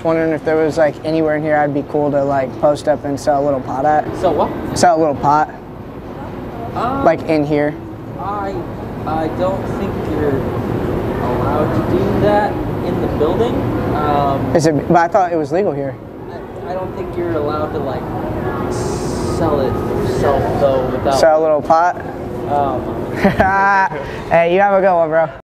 wondering if there was like anywhere in here I'd be cool to like post up and sell a little pot at. So what? Sell a little pot. Like in here. I don't think you're allowed to do that in the building. Is it? But I thought it was legal here. I don't think you're allowed to like sell it yourself though without. Sell a little pot. Hey, you have a good one, bro.